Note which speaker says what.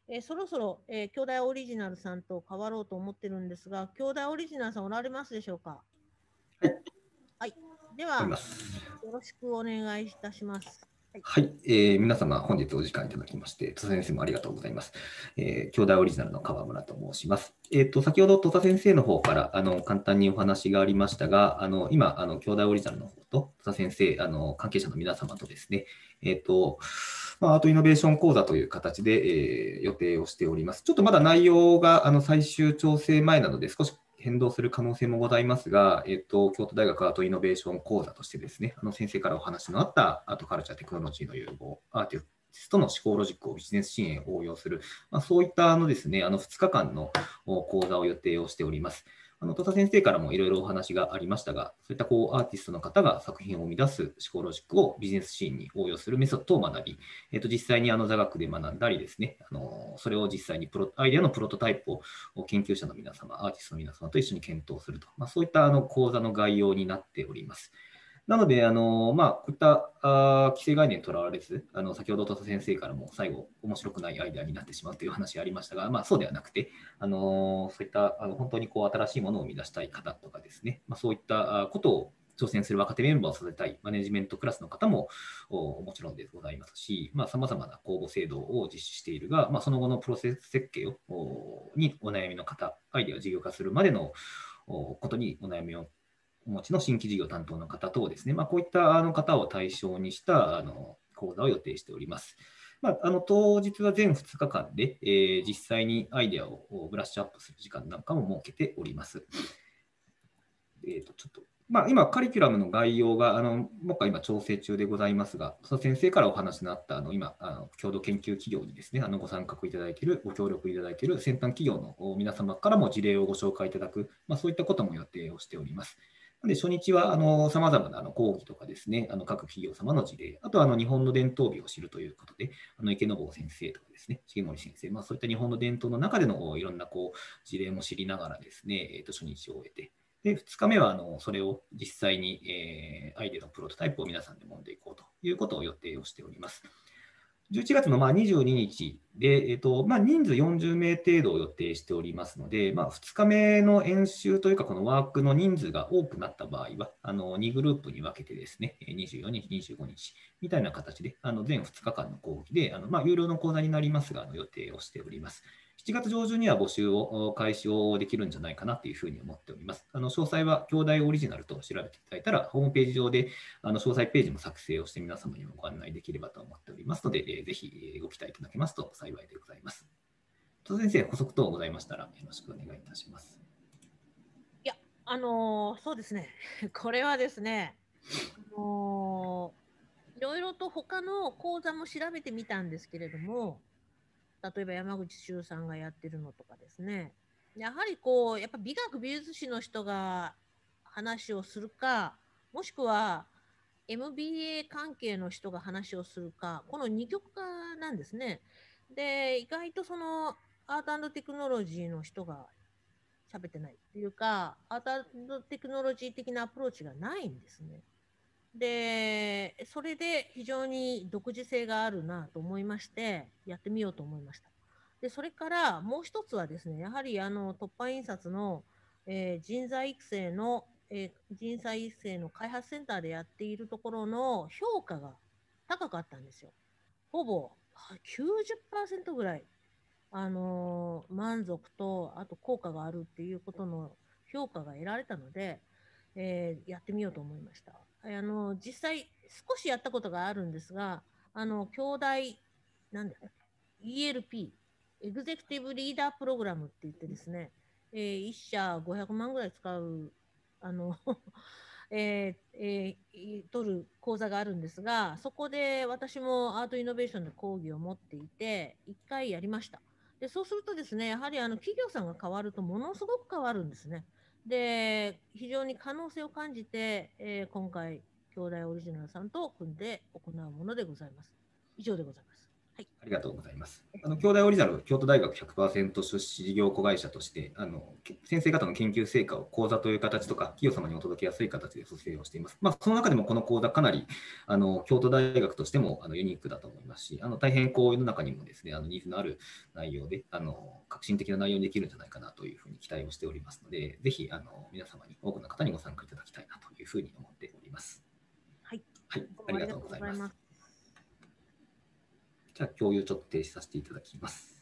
Speaker 1: そろそろ、兄弟オリジナルさんと変わろうと思ってるんですが、兄弟オリジナルさんおられますでしょうか？
Speaker 2: はい、
Speaker 1: はい。では、
Speaker 2: おります。
Speaker 1: よろしくお願いいたします。はい。
Speaker 2: はい、皆様本日お時間いただきまして、土佐先生もありがとうございます。兄弟オリジナルの川村と申します。先ほど土佐先生の方から簡単にお話がありましたが、今兄弟オリジナルの方と土佐先生関係者の皆様とですね、アートイノベーション講座という形で、予定をしております。ちょっとまだ内容が最終調整前なので、少し変動する可能性もございますが、京都大学アートイノベーション講座としてですね、先生からお話のあったアートカルチャーテクノロジーの融合、アーティストの思考ロジックをビジネス支援へ応用する、そういったですね、2日間の講座を予定をしております。戸田先生からもいろいろお話がありましたが、そういったアーティストの方が作品を生み出す思考ロジックをビジネスシーンに応用するメソッドを学び、実際に座学で学んだりですね、それを実際にアイデアのプロトタイプを研究者の皆様、アーティストの皆様と一緒に検討すると、そういった講座の概要になっております。なので、こういった既成概念にとらわれず、先ほど戸田先生からも最後、面白くないアイデアになってしまうという話がありましたが、そうではなくて、そういった本当に新しいものを生み出したい方とかですね、そういったことを挑戦する若手メンバーをさせたいマネジメントクラスの方ももちろんでございますし、さまざ、まな公募制度を実施しているが、その後のプロセス設計にお悩みの方、アイデアを事業化するまでのことにお悩みをお持ちの新規事業担当の方等ですね、こういった方を対象にした講座を予定しております。当日は全2日間で、実際にアイデアをブラッシュアップする時間なんかも設けております。ちょっと今、カリキュラムの概要が、もう一回今調整中でございますが、その先生からお話のあった、今、共同研究企業にですね、ご参画いただいている、ご協力いただいている先端企業の皆様からも事例をご紹介いただく、そういったことも予定をしております。で初日はさまざまな講義とかですね、各企業様の事例、あとは日本の伝統美を知るということで、池坊先生とかですね、重森先生、そういった日本の伝統の中でのいろんな事例も知りながらですね、初日を終えて、で、2日目はそれを実際に、アイデアのプロトタイプを皆さんで揉んでいこうということを予定をしております。11月の22日で、人数40名程度を予定しておりますので、2日目の演習というか、このワークの人数が多くなった場合は、2グループに分けてですね、24日、25日みたいな形で、全2日間の講義で、有料の講座になりますが、予定をしております。7月上旬には募集を開始をできるんじゃないかなというふうに思っております。詳細は兄弟オリジナルと調べていただいたら、ホームページ上で詳細ページも作成をして皆様にもご案内できればと思っておりますので、ぜひご期待いただけますと幸いでございます。戸田先生、補足等ございましたらよろしくお願いいたします。
Speaker 1: いや、そうですね。これはですね、いろいろと他の講座も調べてみたんですけれども、例えば山口周さんがやってるのとかですね、やはりやっぱ美学美術史の人が話をするか、もしくは MBA 関係の人が話をするか、この二極化なんですね。で、意外とそのアートテクノロジーの人が喋ってないっていうか、アートテクノロジー的なアプローチがないんですね。で、それで非常に独自性があるなと思いまして、やってみようと思いました。で、それからもう一つはですね、やはり突破印刷の、人材育成の開発センターでやっているところの評価が高かったんですよ。ほぼ90%ぐらい、満足と、あと効果があるっていうことの評価が得られたので、やってみようと思いました。実際少しやったことがあるんですが、兄弟、なんだっけ、ELP、エグゼクティブリーダープログラムって言ってですね、1社500万ぐらい使う、あの取る講座があるんですが、そこで私もアートイノベーションの講義を持っていて、1回やりました。で、そうするとですね、やはり企業さんが変わるとものすごく変わるんですね。で、非常に可能性を感じて、今回、兄弟オリジナルさんと組んで行うものでございます。以上でございます。 はい、
Speaker 2: ありがとうございます。京大オリジナル、京都大学 100% 出資事業子会社として、先生方の研究成果を講座という形とか、企業様にお届けやすい形で蘇生をしています。その中でもこの講座、かなり京都大学としてもユニークだと思いますし、大変世の中にもですね、ニーズのある内容で、革新的な内容にできるんじゃないかなというふうに期待をしておりますので、ぜひ皆様に、多くの方にご参加いただきたいなというふうに思っております。
Speaker 1: はい、
Speaker 2: はい、ありがとうございます。
Speaker 1: す。
Speaker 2: じゃあ、共有ちょっと停止させていただきます。